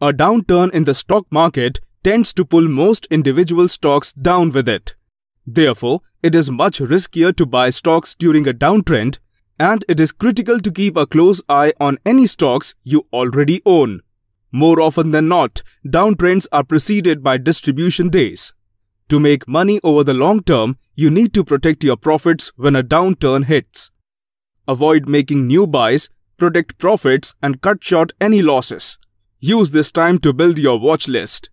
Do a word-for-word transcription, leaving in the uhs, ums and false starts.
A downturn in the stock market tends to pull most individual stocks down with it. Therefore, it is much riskier to buy stocks during a downtrend, and it is critical to keep a close eye on any stocks you already own. More often than not, downtrends are preceded by distribution days. To make money over the long term, you need to protect your profits when a downturn hits. Avoid making new buys, protect profits, and cut short any losses. Use this time to build your watch list.